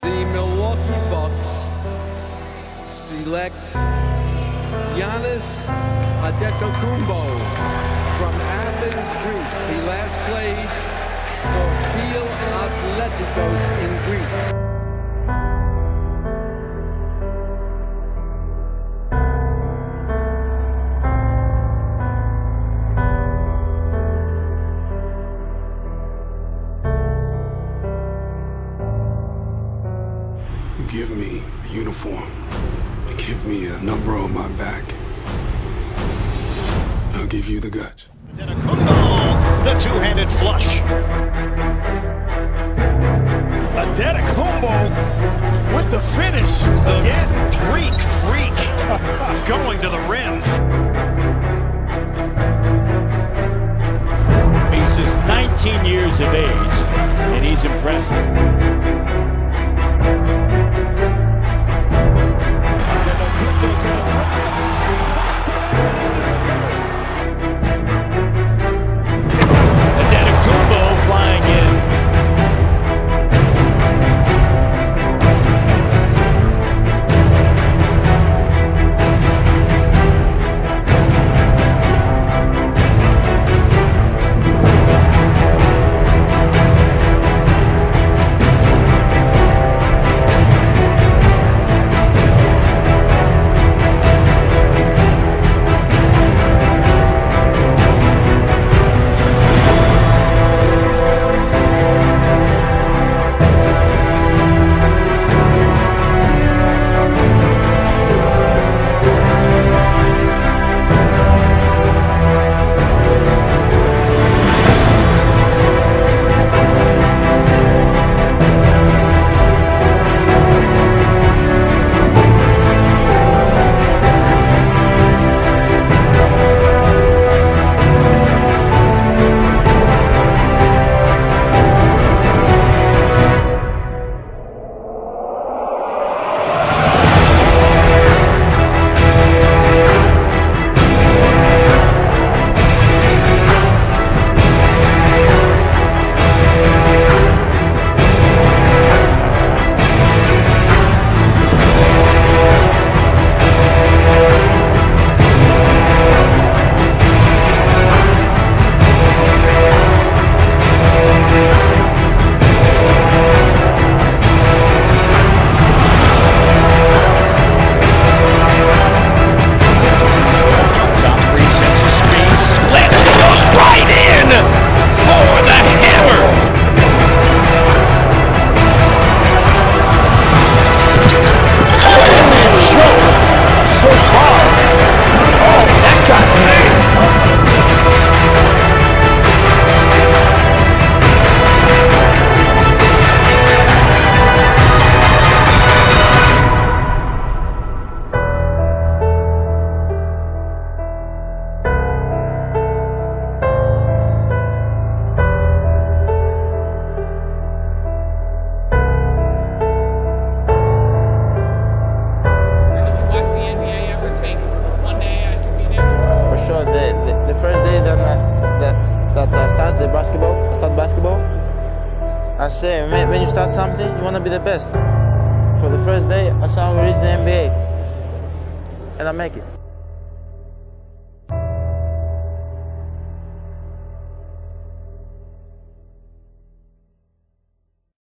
The Milwaukee Bucks select Giannis Antetokounmpo from Athens, Greece. He last played for Feel Athleticos in Greece. You give me a uniform, you give me a number on my back, I'll give you the guts. Antetokounmpo, the two-handed flush. Antetokounmpo with the finish. The Greek freak going to the rim. He's just 19 years of age, and he's impressive. The first day that I start basketball, I say, when you start something, you want to be the best. For the first day, I saw we reach the NBA, and I make it.